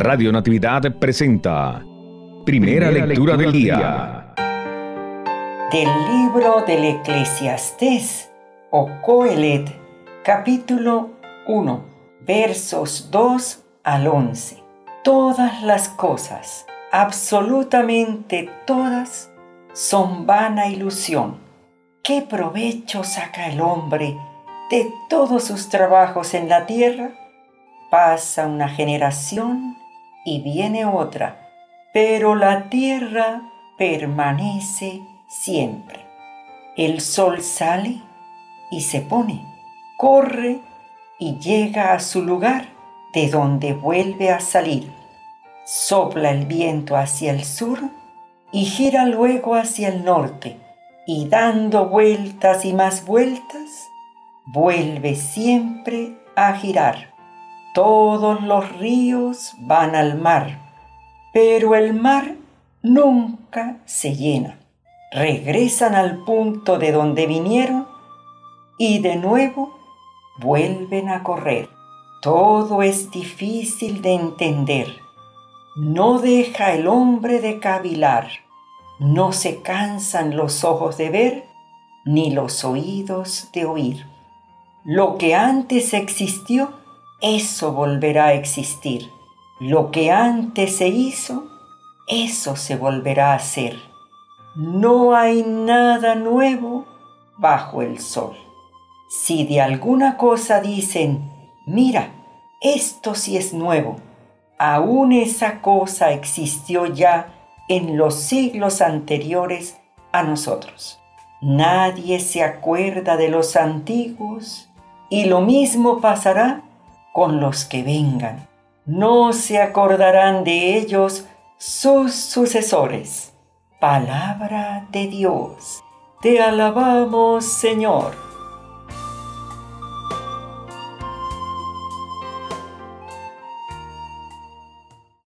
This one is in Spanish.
Radio Natividad presenta Primera Lectura del Día. Del libro del Eclesiastés o Coelet, capítulo 1, versos 2 al 11. Todas las cosas, absolutamente todas, son vana ilusión. ¿Qué provecho saca el hombre de todos sus trabajos en la tierra? Pasa una generación y viene otra, pero la tierra permanece siempre. El sol sale y se pone, corre y llega a su lugar, de donde vuelve a salir. Sopla el viento hacia el sur y gira luego hacia el norte, y dando vueltas y más vueltas, vuelve siempre a girar. Todos los ríos van al mar, pero el mar nunca se llena. Regresan al punto de donde vinieron y de nuevo vuelven a correr. Todo es difícil de entender. No deja el hombre de cavilar. No se cansan los ojos de ver, ni los oídos de oír. Lo que antes existió, eso volverá a existir. Lo que antes se hizo, eso se volverá a hacer. No hay nada nuevo bajo el sol. Si de alguna cosa dicen, mira, esto sí es nuevo, aún esa cosa existió ya en los siglos anteriores a nosotros. Nadie se acuerda de los antiguos, y lo mismo pasará con los que vengan. No se acordarán de ellos sus sucesores. Palabra de Dios. Te alabamos, Señor.